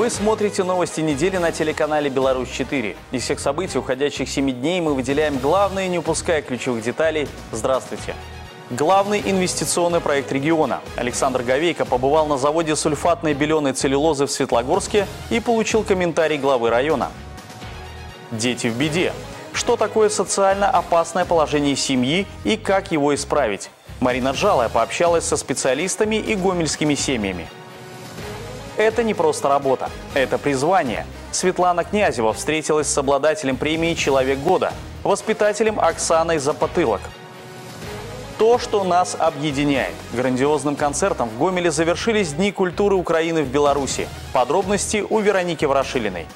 Вы смотрите новости недели на телеканале «Беларусь-4». Из всех событий уходящих 7 дней мы выделяем главные, не упуская ключевых деталей. Здравствуйте! Главный инвестиционный проект региона. Александр Говейко побывал на заводе сульфатной беленой целлюлозы в Светлогорске и получил комментарий главы района. Дети в беде. Что такое социально опасное положение семьи и как его исправить? Марина Джалая пообщалась со специалистами и гомельскими семьями. Это не просто работа, это призвание. Светлана Князева встретилась с обладателем премии «Человек года», воспитателем Оксаной Запотылок. То, что нас объединяет. Грандиозным концертом в Гомеле завершились Дни культуры Украины в Беларуси. Подробности у Вероники Ворошилиной.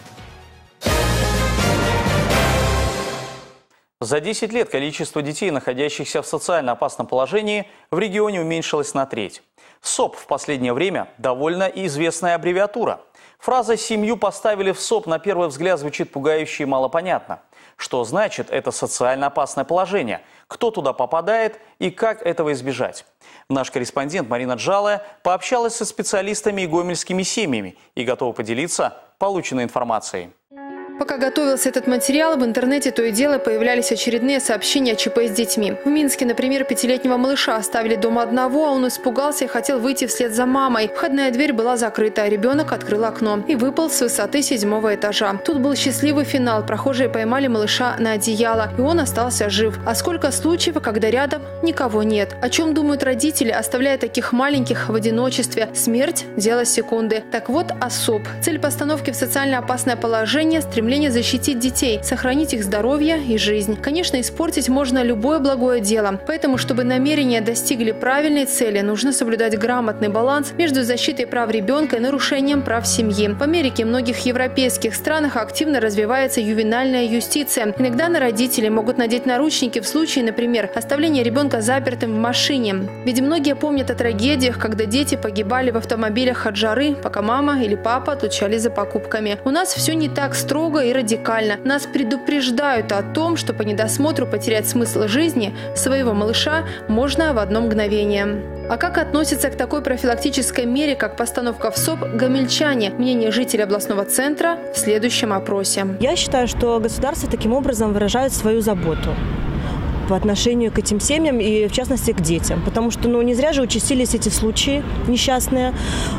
За 10 лет количество детей, находящихся в социально опасном положении, в регионе уменьшилось на треть. СОП в последнее время довольно известная аббревиатура. Фраза «семью поставили в СОП» на первый взгляд звучит пугающе и малопонятно. Что значит это социально опасное положение? Кто туда попадает и как этого избежать? Наш корреспондент Марина Джалая пообщалась со специалистами и гомельскими семьями и готова поделиться полученной информацией. Пока готовился этот материал, в интернете то и дело появлялись очередные сообщения о ЧП с детьми. В Минске, например, 5-летнего малыша оставили дома одного, а он испугался и хотел выйти вслед за мамой. Входная дверь была закрыта, а ребенок открыл окно и выпал с высоты 7-го этажа. Тут был счастливый финал. Прохожие поймали малыша на одеяло, и он остался жив. А сколько случаев, когда рядом никого нет? О чем думают родители, оставляя таких маленьких в одиночестве? Смерть – дело секунды. Так вот, о СОП. Цель постановки в социально опасное положение – стремление защитить детей, сохранить их здоровье и жизнь. Конечно, испортить можно любое благое дело. Поэтому, чтобы намерения достигли правильной цели, нужно соблюдать грамотный баланс между защитой прав ребенка и нарушением прав семьи. В Америке и многих европейских странах активно развивается ювенальная юстиция. Иногда на родителей могут надеть наручники в случае, например, оставления ребенка запертым в машине. Ведь многие помнят о трагедиях, когда дети погибали в автомобилях от жары, пока мама или папа отлучались за покупками. У нас все не так строго и радикально. Нас предупреждают о том, что по недосмотру потерять смысл жизни своего малыша можно в одно мгновение. А как относятся к такой профилактической мере, как постановка в СОП, гомельчане? Мнение жителей областного центра в следующем опросе. Я считаю, что государство таким образом выражает свою заботу по отношению к этим семьям и, в частности, к детям. Потому что, не зря же участились эти случаи несчастные,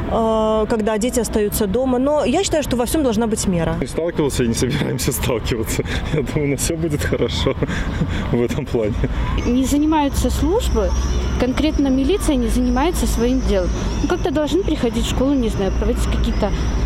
когда дети остаются дома. Но я считаю, что во всем должна быть мера. Не сталкивался и не собираемся сталкиваться. Я думаю, у нас все будет хорошо в этом плане. Не занимаются службы, конкретно милиция не занимается своим делом. Как-то должны приходить в школу, не знаю, проводить какие-то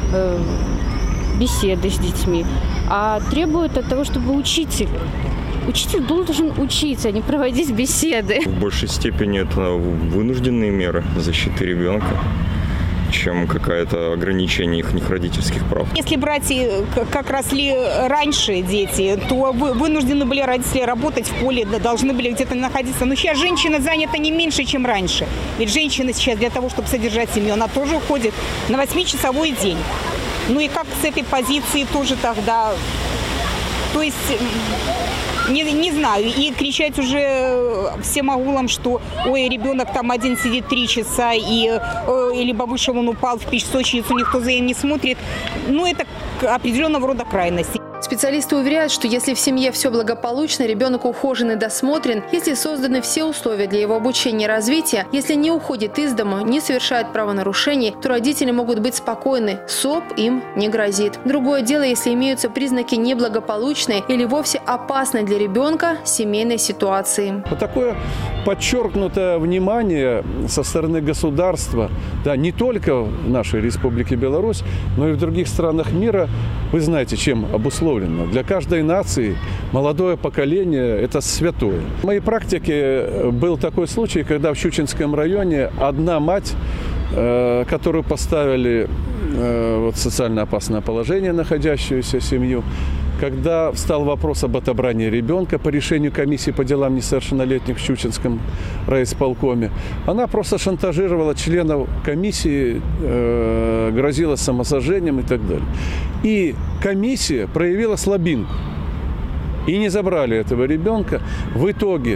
беседы с детьми. А требуют от того, чтобы учитель должен учиться, а не проводить беседы. В большей степени это вынужденные меры защиты ребенка, чем какое-то ограничение их родительских прав. Если брать, как росли раньше дети, то вынуждены были родители работать в поле, должны были где-то находиться. Но сейчас женщина занята не меньше, чем раньше. Ведь женщина сейчас для того, чтобы содержать семью, она тоже уходит на 8-часовой день. Ну и как с этой позиции тоже тогда... То есть... Не знаю, и кричать уже всем аулам, что ой, ребенок там один сидит 3 часа, либо вышел, он упал в песочницу, никто за ним не смотрит. Это определенного рода крайность. Специалисты уверяют, что если в семье все благополучно, ребенок ухожен и досмотрен, если созданы все условия для его обучения и развития, если не уходит из дома, не совершает правонарушений, то родители могут быть спокойны, СОП им не грозит. Другое дело, если имеются признаки неблагополучной или вовсе опасной для ребенка семейной ситуации. Такое подчеркнутое внимание со стороны государства, не только в нашей Республике Беларусь, но и в других странах мира, вы знаете, чем обусловлено. Для каждой нации молодое поколение – это святое. В моей практике был такой случай, когда в Щучинском районе одна мать, которую поставили в социально опасное положение, находящуюся семью, когда встал вопрос об отобрании ребенка по решению комиссии по делам несовершеннолетних в Щучинском райисполкоме, она просто шантажировала членов комиссии, грозила самосожжением и так далее. И комиссия проявила слабинку и не забрали этого ребенка. В итоге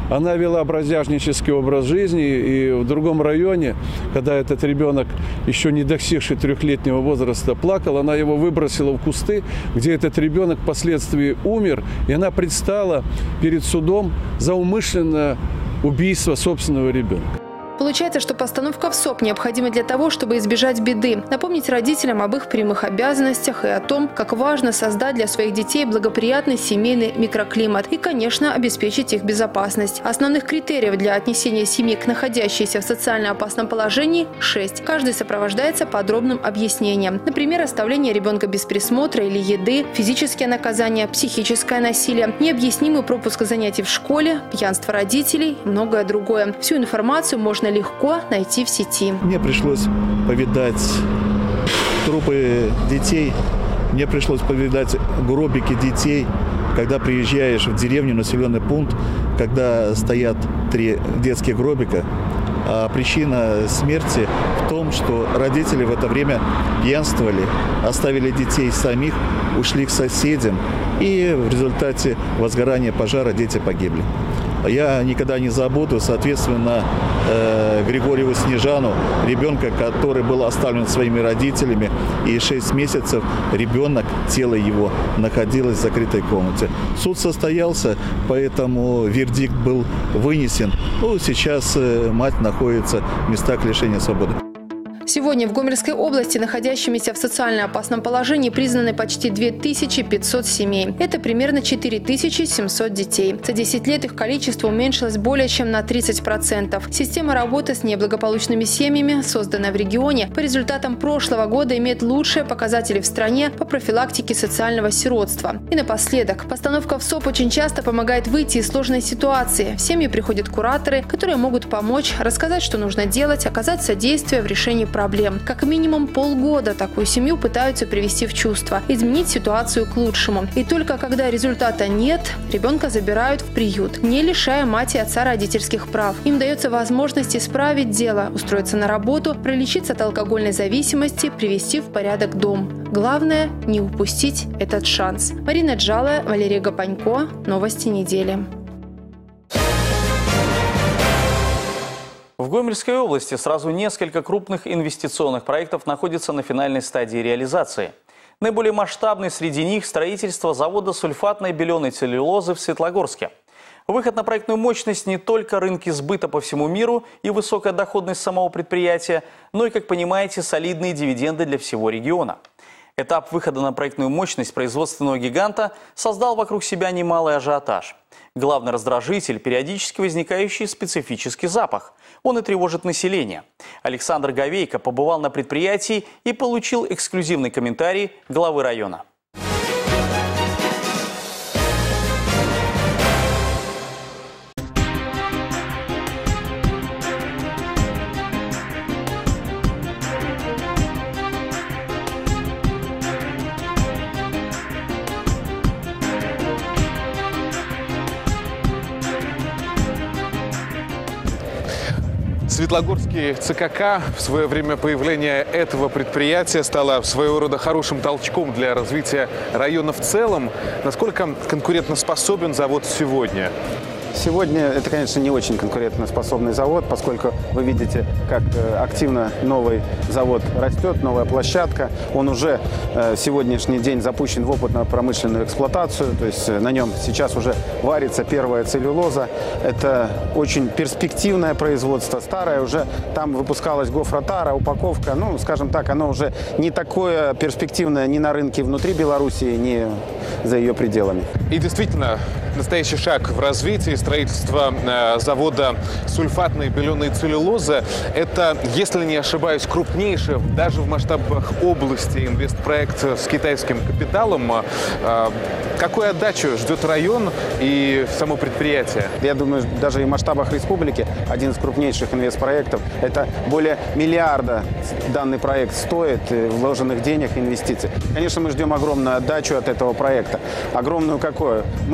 Она вела бродяжнический образ жизни, и в другом районе, когда этот ребенок, еще не достигший 3-летнего возраста, плакал, она его выбросила в кусты, где этот ребенок впоследствии умер, и она предстала перед судом за умышленное убийство собственного ребенка. Получается, что постановка в СОП необходима для того, чтобы избежать беды, напомнить родителям об их прямых обязанностях и о том, как важно создать для своих детей благоприятный семейный микроклимат и, конечно, обеспечить их безопасность. Основных критериев для отнесения семьи к находящейся в социально опасном положении 6. Каждый сопровождается подробным объяснением. Например, оставление ребенка без присмотра или еды, физические наказания, психическое насилие, необъяснимый пропуск занятий в школе, пьянство родителей и многое другое. Всю информацию можно легко найти в сети. Мне пришлось повидать трупы детей, мне пришлось повидать гробики детей, когда приезжаешь в деревню, населенный пункт, когда стоят 3 детских гробика. А причина смерти в том, что родители в это время пьянствовали, оставили детей самих, ушли к соседям, и в результате возгорания пожара дети погибли. Я никогда не забуду, соответственно, Григорьеву Снежану, ребенка, который был оставлен своими родителями, и 6 месяцев ребенок, тело его, находилось в закрытой комнате. Суд состоялся, поэтому вердикт был вынесен. Ну, сейчас мать находится в местах лишения свободы. Сегодня в Гомельской области находящимися в социально опасном положении признаны почти 2500 семей. Это примерно 4700 детей. За 10 лет их количество уменьшилось более чем на 30%. Система работы с неблагополучными семьями, созданная в регионе, по результатам прошлого года имеет лучшие показатели в стране по профилактике социального сиротства. И напоследок, постановка в СОП очень часто помогает выйти из сложной ситуации. В семьи приходят кураторы, которые могут помочь, рассказать, что нужно делать, оказать содействие в решении проблем. Как минимум полгода такую семью пытаются привести в чувство, изменить ситуацию к лучшему. И только когда результата нет, ребенка забирают в приют, не лишая мать и отца родительских прав. Им дается возможность исправить дело, устроиться на работу, пролечиться от алкогольной зависимости, привести в порядок дом. Главное – не упустить этот шанс. Марина Джалая, Валерий Гапанько. Новости недели. В Гомельской области сразу несколько крупных инвестиционных проектов находятся на финальной стадии реализации. Наиболее масштабный среди них – строительство завода сульфатной беленой целлюлозы в Светлогорске. Выход на проектную мощность не только рынки сбыта по всему миру и высокая доходность самого предприятия, но и, как понимаете, солидные дивиденды для всего региона. Этап выхода на проектную мощность производственного гиганта создал вокруг себя немалый ажиотаж. Главный раздражитель – периодически возникающий специфический запах. Он и тревожит население. Александр Говейко побывал на предприятии и получил эксклюзивный комментарий главы района. Светлогорский ЦКК в свое время появления этого предприятия стало своего рода хорошим толчком для развития района в целом. Насколько конкурентоспособен завод сегодня? Сегодня это, конечно, не очень конкурентоспособный завод, поскольку вы видите, как активно новый завод растет, новая площадка. Он уже сегодняшний день запущен в опытно-промышленную эксплуатацию, то есть на нем сейчас уже варится первая целлюлоза. Это очень перспективное производство, старое, уже там выпускалась гофротара, упаковка, ну, скажем так, оно уже не такое перспективное ни на рынке внутри Белоруссии, ни за ее пределами. И действительно, настоящий шаг в развитии строительства завода сульфатной беленой целлюлозы – это, если не ошибаюсь, крупнейший даже в масштабах области инвестпроект с китайским капиталом. Какую отдачу ждет район и само предприятие? Я думаю, даже и в масштабах республики один из крупнейших инвестпроектов. Это более миллиарда данный проект стоит, вложенных денег, инвестиций. Конечно, мы ждем огромную отдачу от этого проекта. Огромную какую? Мы очень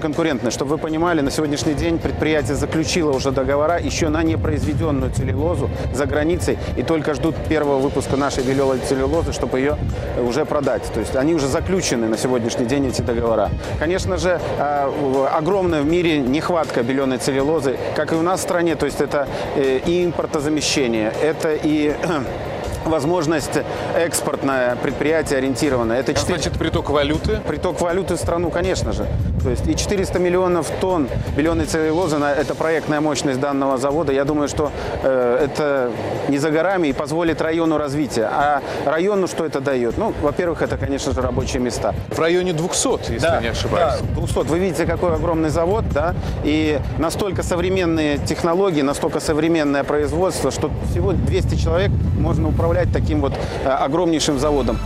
конкурентны. Чтобы вы понимали, на сегодняшний день предприятие заключило уже договора еще на непроизведенную целлюлозу за границей и только ждут первого выпуска нашей белевой целлюлозы, чтобы ее уже продать. То есть они уже заключены на сегодняшний день, эти договора. Конечно же, огромная в мире нехватка беленой целлюлозы, как и у нас в стране. То есть это и импортозамещение, это и возможность экспортное предприятие ориентированное. Это значит, приток валюты? Приток валюты в страну, конечно же. То есть и 400 миллионов тонн беленой целлюлозы, это проектная мощность данного завода. Я думаю, что это не за горами и позволит району развития. А району что это дает? Ну, во-первых, это, конечно же, рабочие места. В районе 200, если да, не ошибаюсь. Да, 200. Вы видите, какой огромный завод, да? И настолько современные технологии, настолько современное производство, что всего 200 человек можно управлять таким вот огромнейшим заводом.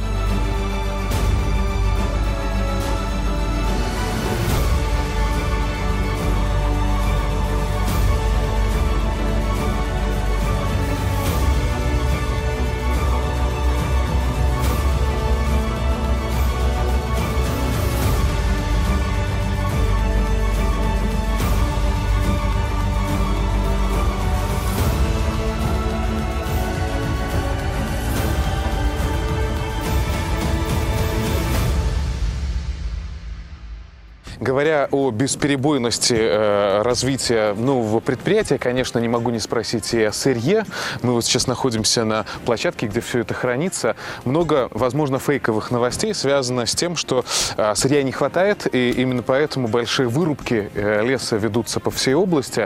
Говоря о бесперебойности развития нового предприятия, конечно, не могу не спросить и о сырье. Мы вот сейчас находимся на площадке, где все это хранится. Много, возможно, фейковых новостей связано с тем, что сырья не хватает, и именно поэтому большие вырубки леса ведутся по всей области.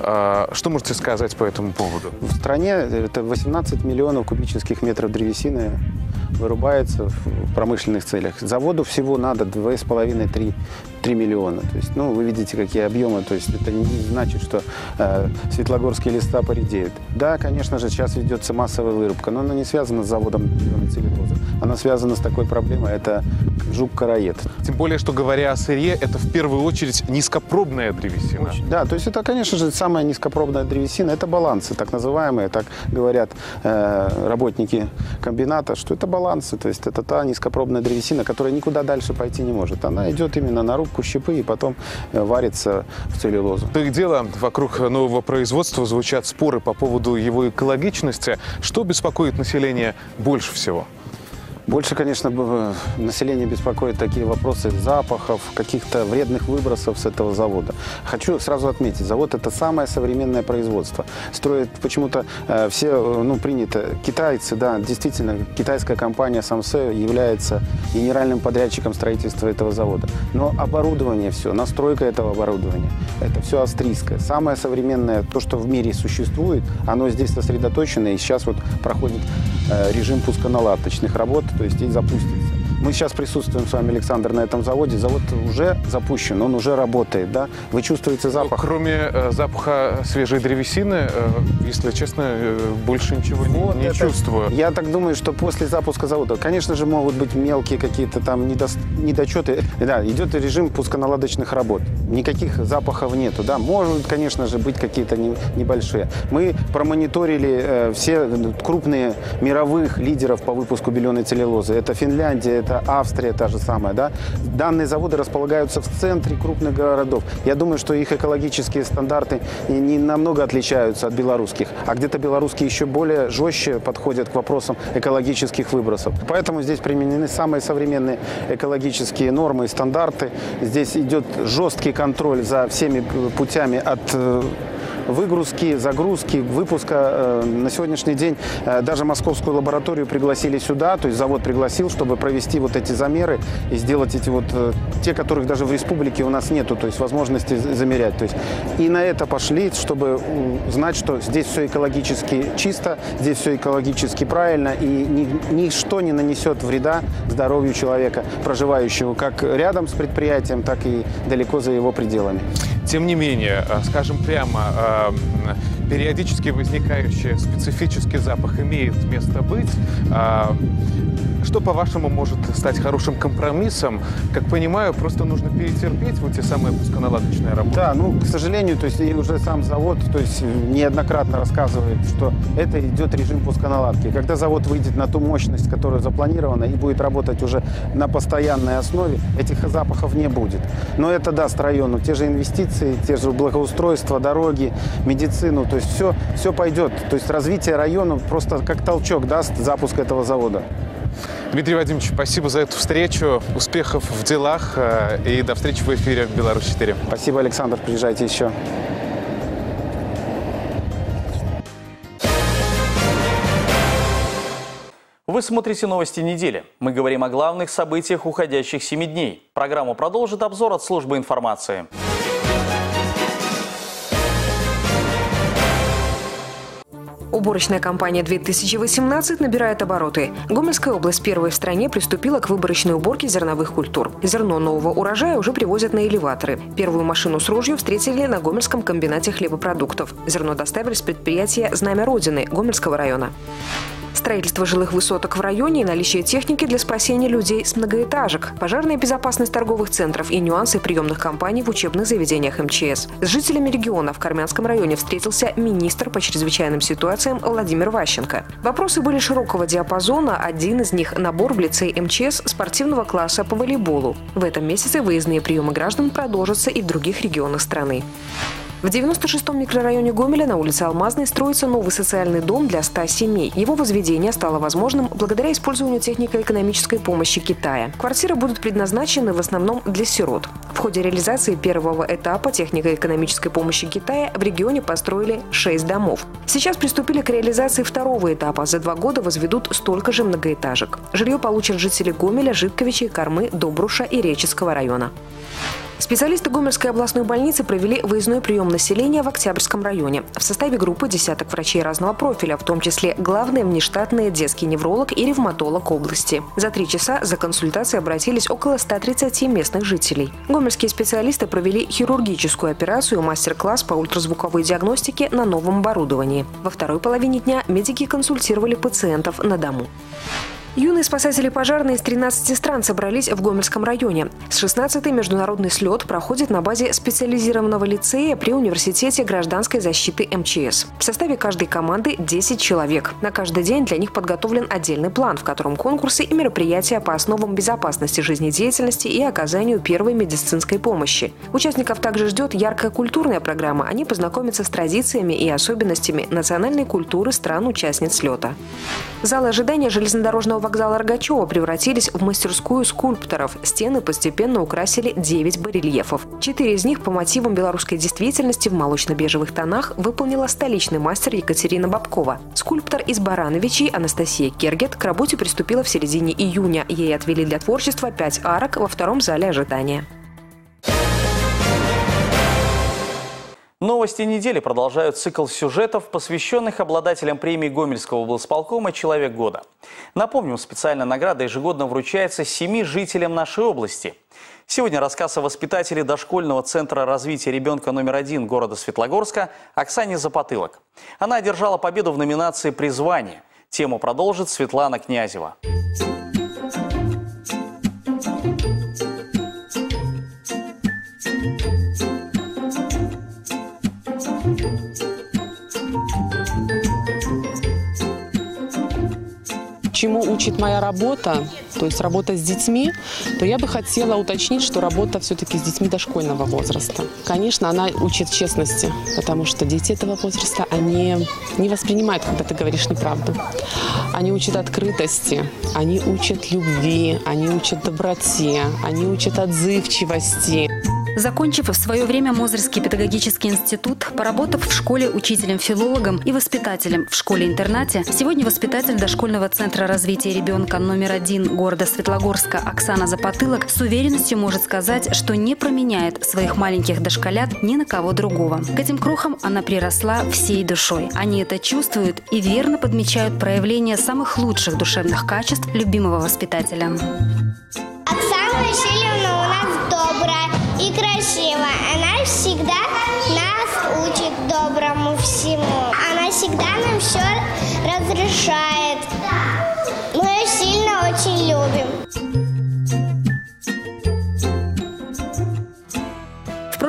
Что можете сказать по этому поводу? В стране это 18 миллионов кубических метров древесины вырубается в промышленных целях. Заводу всего надо 2,5-3 миллиона. То есть, ну, вы видите, какие объемы. То есть это не значит, что светлогорские леса поредеют. Да, конечно же, сейчас ведется массовая вырубка, но она не связана с заводом беленой целлюлозы. Она связана с такой проблемой. Это жук-короед. Тем более, что говоря о сырье, это в первую очередь низкопробная древесина. Да, то есть это, конечно же, самая низкопробная древесина. Это балансы, так называемые, так говорят работники комбината, что это балансы. То есть это та низкопробная древесина, которая никуда дальше пойти не может. Она идет именно на рубку щепы и потом варится в целлюлозу. То и дело, вокруг нового производства звучат споры по поводу его экологичности. Что беспокоит население больше всего? Больше, конечно, население беспокоит такие вопросы запахов, каких-то вредных выбросов с этого завода. Хочу сразу отметить, завод – это самое современное производство. Строят почему-то все, принято, китайцы, да, действительно, китайская компания Samse является генеральным подрядчиком строительства этого завода. Но оборудование все, настройка этого оборудования, это все австрийское. Самое современное, то, что в мире существует, оно здесь сосредоточено, и сейчас вот проходит режим пусконаладочных работ, то есть и запустится. Мы сейчас присутствуем с вами, Александр, на этом заводе. Завод уже запущен, он уже работает, да? Вы чувствуете запах? Кроме запаха свежей древесины, если честно, больше ничего не чувствую. Я так думаю, что после запуска завода, конечно же, могут быть мелкие какие-то там недочеты. Да, идет режим пусконаладочных работ. Никаких запахов нету, да? Может, конечно же, быть какие-то небольшие. Мы промониторили все крупные мировых лидеров по выпуску беленой целлюлозы. Это Финляндия, это Австрия та же самая, да. Данные заводы располагаются в центре крупных городов. Я думаю, что их экологические стандарты не намного отличаются от белорусских, а где-то белорусские еще более жестче подходят к вопросам экологических выбросов. Поэтому здесь применены самые современные экологические нормы и стандарты. Здесь идет жесткий контроль за всеми путями от выгрузки, загрузки, выпуска. На сегодняшний день даже московскую лабораторию пригласили сюда, то есть завод пригласил, чтобы провести вот эти замеры и сделать эти вот, те, которых даже в республике у нас нету, то есть возможности замерять. То есть и на это пошли, чтобы знать, что здесь все экологически чисто, здесь все экологически правильно, и ничто не нанесет вреда здоровью человека, проживающего как рядом с предприятием, так и далеко за его пределами. Тем не менее, скажем прямо, периодически возникающий специфический запах имеет место быть. Что, по-вашему, может стать хорошим компромиссом? Как понимаю, просто нужно перетерпеть вот те самые пусконаладочные работы. Да, ну, к сожалению, то есть и уже сам завод, то есть неоднократно рассказывает, что это идет режим пусконаладки. Когда завод выйдет на ту мощность, которая запланирована, и будет работать уже на постоянной основе, этих запахов не будет. Но это даст району те же инвестиции, те же благоустройства, дороги, медицину, то есть все пойдет. То есть развитие района просто как толчок даст запуск этого завода. Дмитрий Вадимович, спасибо за эту встречу. Успехов в делах и до встречи в эфире «Беларусь-4». Спасибо, Александр. Приезжайте еще. Вы смотрите новости недели. Мы говорим о главных событиях уходящих 7 дней. Программу продолжит обзор от службы информации. Уборочная кампания 2018 набирает обороты. Гомельская область первой в стране приступила к выборочной уборке зерновых культур. Зерно нового урожая уже привозят на элеваторы. Первую машину с ружью встретили на Гомельском комбинате хлебопродуктов. Зерно доставили с предприятия «Знамя Родины» Гомельского района. Строительство жилых высоток в районе и наличие техники для спасения людей с многоэтажек, пожарная безопасность торговых центров и нюансы приемных кампаний в учебных заведениях МЧС. С жителями региона в Кармянском районе встретился министр по чрезвычайным ситуациям Владимир Ващенко. Вопросы были широкого диапазона, один из них – набор в лицей МЧС спортивного класса по волейболу. В этом месяце выездные приемы граждан продолжатся и в других регионах страны. В 96-м микрорайоне Гомеля на улице Алмазной строится новый социальный дом для 100 семей. Его возведение стало возможным благодаря использованию технико-экономической помощи Китая. Квартиры будут предназначены в основном для сирот. В ходе реализации первого этапа технико-экономической помощи Китая в регионе построили 6 домов. Сейчас приступили к реализации второго этапа. За 2 года возведут столько же многоэтажек. Жилье получат жители Гомеля, Житковичей, Кормы, Добруша и Реческого района. Специалисты Гомельской областной больницы провели выездной прием населения в Октябрьском районе. В составе группы десяток врачей разного профиля, в том числе главный внештатный детский невролог и ревматолог области. За 3 часа за консультацией обратились около 130 местных жителей. Гомельские специалисты провели хирургическую операцию и мастер-класс по ультразвуковой диагностике на новом оборудовании. Во второй половине дня медики консультировали пациентов на дому. Юные спасатели пожарные из 13 стран собрались в Гомельском районе. С 16-й международный слет проходит на базе специализированного лицея при Университете гражданской защиты МЧС. В составе каждой команды 10 человек. На каждый день для них подготовлен отдельный план, в котором конкурсы и мероприятия по основам безопасности жизнедеятельности и оказанию первой медицинской помощи. Участников также ждет яркая культурная программа. Они познакомятся с традициями и особенностями национальной культуры стран-участниц слета. Залы ожидания железнодорожного вокзала Рогачева превратились в мастерскую скульпторов. Стены постепенно украсили 9 барельефов. 4 из них по мотивам белорусской действительности в молочно-бежевых тонах выполнила столичный мастер Екатерина Бабкова. Скульптор из Барановичей Анастасия Кергет к работе приступила в середине июня. Ей отвели для творчества 5 арок во втором зале ожидания. Новости недели продолжают цикл сюжетов, посвященных обладателям премии Гомельского облсполкома «Человек года». Напомним, специальная награда ежегодно вручается 7 жителям нашей области. Сегодня рассказ о воспитателе дошкольного центра развития ребенка номер 1 города Светлогорска Оксане Запотылок. Она одержала победу в номинации «Призвание». Тему продолжит Светлана Князева. Чему учит моя работа, то есть работа с детьми, то я бы хотела уточнить, что работа все-таки с детьми дошкольного возраста. Конечно, она учит честности, потому что дети этого возраста, они не воспринимают, когда ты говоришь неправду. Они учат открытости, они учат любви, они учат доброте, они учат отзывчивости. Закончив в свое время Мозырский педагогический институт, поработав в школе учителем-филологом и воспитателем в школе-интернате, сегодня воспитатель дошкольного центра развития ребенка номер 1 города Светлогорска Оксана Запотылок с уверенностью может сказать, что не променяет своих маленьких дошколят ни на кого другого. К этим крохам она приросла всей душой. Они это чувствуют и верно подмечают проявление самых лучших душевных качеств любимого воспитателя. Оксана Васильевна у нас добрая и красивая. Она всегда нас учит доброму.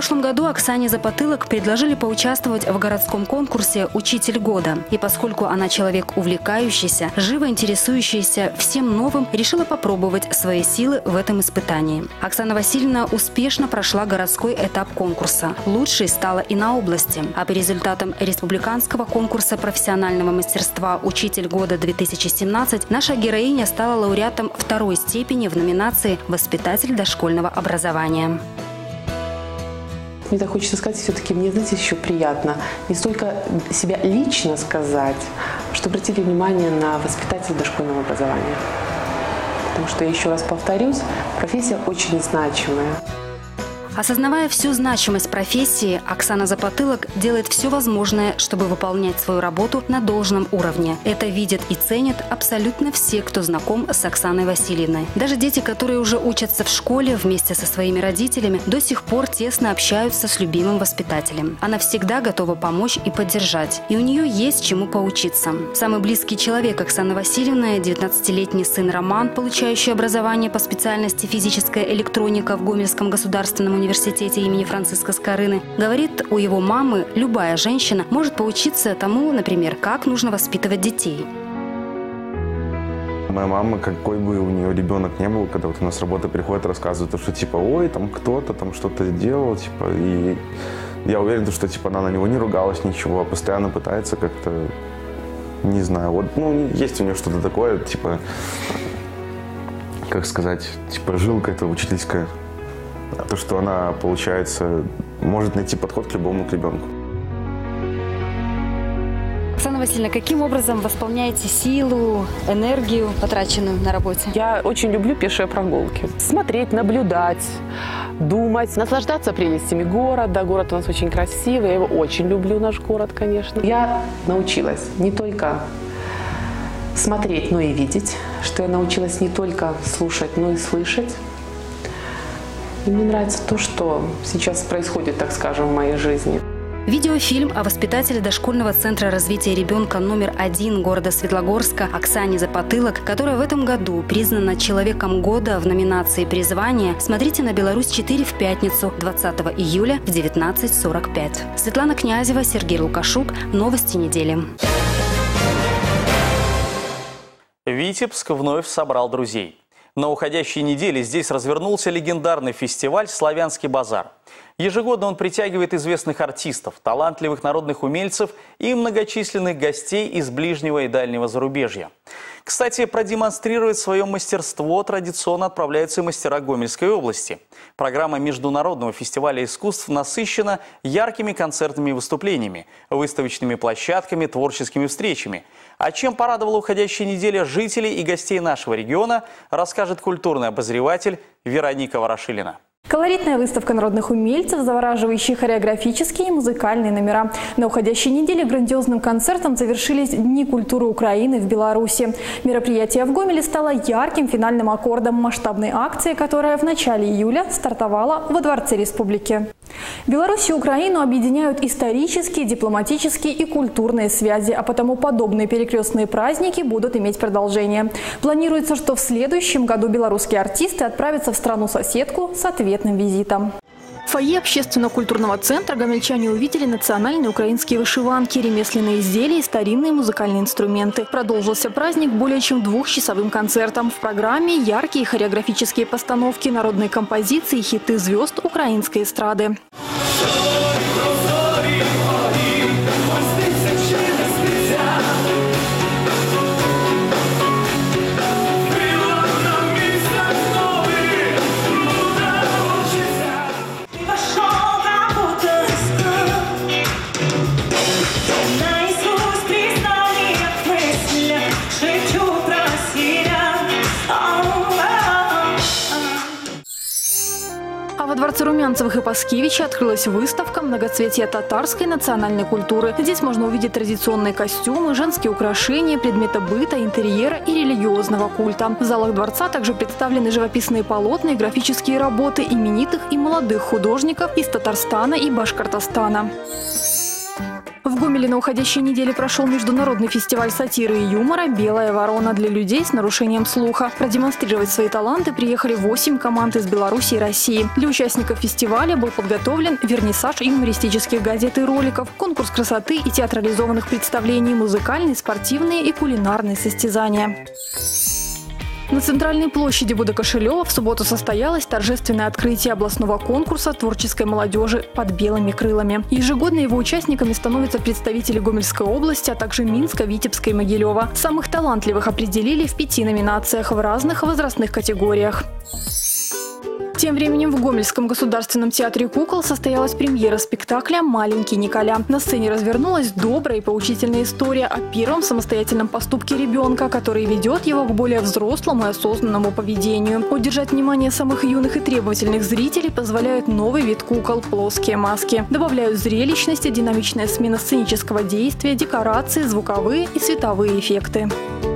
прошлом году Оксане Запотылок предложили поучаствовать в городском конкурсе «Учитель года». И поскольку она человек увлекающийся, живо интересующийся всем новым, решила попробовать свои силы в этом испытании. Оксана Васильевна успешно прошла городской этап конкурса. Лучшей стала и на области. А по результатам республиканского конкурса профессионального мастерства «Учитель года-2017» наша героиня стала лауреатом второй степени в номинации «Воспитатель дошкольного образования». Мне так хочется сказать, все-таки мне, знаете, еще приятно не столько себя лично сказать, что обратили внимание на воспитателя дошкольного образования. Потому что, я еще раз повторюсь, профессия очень значимая. Осознавая всю значимость профессии, Оксана Запотылок делает все возможное, чтобы выполнять свою работу на должном уровне. Это видят и ценят абсолютно все, кто знаком с Оксаной Васильевной. Даже дети, которые уже учатся в школе вместе со своими родителями, до сих пор тесно общаются с любимым воспитателем. Она всегда готова помочь и поддержать. И у нее есть чему поучиться. Самый близкий человек Оксаны Васильевны – 19-летний сын Роман, получающий образование по специальности физическая электроника в Гомельском государственном университете имени Франциска Скорыны, говорит, у его мамы любая женщина может поучиться тому, например, как нужно воспитывать детей. Моя мама, какой бы у нее ребенок не был, когда вот у нас с работы приходит, рассказывает, что типа, ой, там кто-то там что-то делал, типа, и я уверен, что типа она на него не ругалась, ничего, а постоянно пытается как-то, не знаю, вот, ну, есть у нее что-то такое, типа, как сказать, типа жилка эта учительская. То, что она, получается, может найти подход к любому ребенку. Оксана Васильевна, каким образом восполняете силу, энергию, потраченную на работе? Я очень люблю пешие прогулки. Смотреть, наблюдать, думать, наслаждаться прелестями города. Город у нас очень красивый, я его очень люблю, наш город, конечно. Я научилась не только смотреть, но и видеть, что я научилась не только слушать, но и слышать. И мне нравится то, что сейчас происходит, так скажем, в моей жизни. Видеофильм о воспитателе дошкольного центра развития ребенка номер 1 города Светлогорска Оксане Запотылок, которая в этом году признана человеком года в номинации «Призвание», смотрите на Беларусь-4 в пятницу, 20 июля в 19:45. Светлана Князева, Сергей Лукашук. Новости недели. Витебск вновь собрал друзей. На уходящей неделе здесь развернулся легендарный фестиваль «Славянский базар». Ежегодно он притягивает известных артистов, талантливых народных умельцев и многочисленных гостей из ближнего и дальнего зарубежья. Кстати, продемонстрировать свое мастерство традиционно отправляются и мастера Гомельской области. Программа Международного фестиваля искусств насыщена яркими концертными выступлениями, выставочными площадками, творческими встречами. О чем порадовала уходящая неделя жителей и гостей нашего региона, расскажет культурный обозреватель Вероника Ворошилина. Колоритная выставка народных умельцев, завораживающие хореографические и музыкальные номера. На уходящей неделе грандиозным концертом завершились Дни культуры Украины в Беларуси. Мероприятие в Гомеле стало ярким финальным аккордом масштабной акции, которая в начале июля стартовала во Дворце Республики. Беларусь и Украину объединяют исторические, дипломатические и культурные связи, а потому подобные перекрестные праздники будут иметь продолжение. Планируется, что в следующем году белорусские артисты отправятся в страну-соседку с ответным визитом. В фойе общественно-культурного центра гомельчане увидели национальные украинские вышиванки, ремесленные изделия и старинные музыкальные инструменты. Продолжился праздник более чем двухчасовым концертом. В программе яркие хореографические постановки, народные композиции и хиты звезд украинской эстрады. Во дворце Румянцевых и Паскевича открылась выставка «Многоцветие татарской национальной культуры». Здесь можно увидеть традиционные костюмы, женские украшения, предметы быта, интерьера и религиозного культа. В залах дворца также представлены живописные полотна и графические работы именитых и молодых художников из Татарстана и Башкортостана. В Гомеле на уходящей неделе прошел международный фестиваль сатиры и юмора «Белая ворона» для людей с нарушением слуха. Продемонстрировать свои таланты приехали 8 команд из Беларуси и России. Для участников фестиваля был подготовлен вернисаж юмористических газет и роликов, конкурс красоты и театрализованных представлений, музыкальные, спортивные и кулинарные состязания. На центральной площади Будокошелева в субботу состоялось торжественное открытие областного конкурса творческой молодежи «Под белыми крылами». Ежегодно его участниками становятся представители Гомельской области, а также Минска, Витебска и Могилева. Самых талантливых определили в 5 номинациях в разных возрастных категориях. Тем временем в Гомельском государственном театре кукол состоялась премьера спектакля «Маленький Николя». На сцене развернулась добрая и поучительная история о первом самостоятельном поступке ребенка, который ведет его к более взрослому и осознанному поведению. Удержать внимание самых юных и требовательных зрителей позволяет новый вид кукол – плоские маски. Добавляют зрелищность и динамичная смена сценического действия, декорации, звуковые и световые эффекты.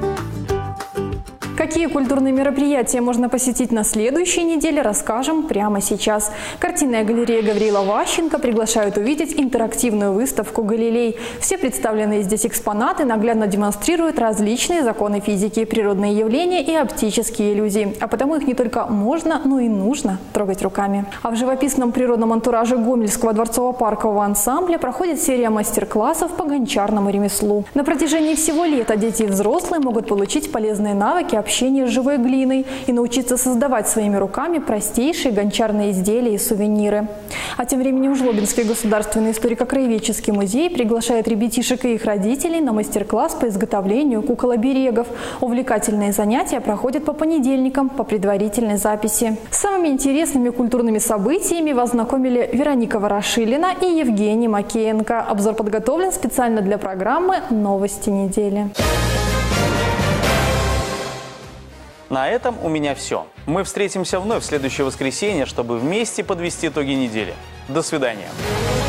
Какие культурные мероприятия можно посетить на следующей неделе, расскажем прямо сейчас. Картинная галерея Гавриила Ващенко приглашает увидеть интерактивную выставку «Галилей». Все представленные здесь экспонаты наглядно демонстрируют различные законы физики, природные явления и оптические иллюзии. А потому их не только можно, но и нужно трогать руками. А в живописном природном антураже Гомельского дворцово-паркового ансамбля проходит серия мастер-классов по гончарному ремеслу. На протяжении всего лета дети и взрослые могут получить полезные навыки общения с живой глиной и научиться создавать своими руками простейшие гончарные изделия и сувениры. А тем временем Жлобинский государственный историко-краеведческий музей приглашает ребятишек и их родителей на мастер-класс по изготовлению кукол-оберегов. Увлекательные занятия проходят по понедельникам по предварительной записи. С самыми интересными культурными событиями вас знакомили Вероника Ворошилина и Евгений Макеенко. Обзор подготовлен специально для программы «Новости недели». На этом у меня все. Мы встретимся вновь в следующее воскресенье, чтобы вместе подвести итоги недели. До свидания.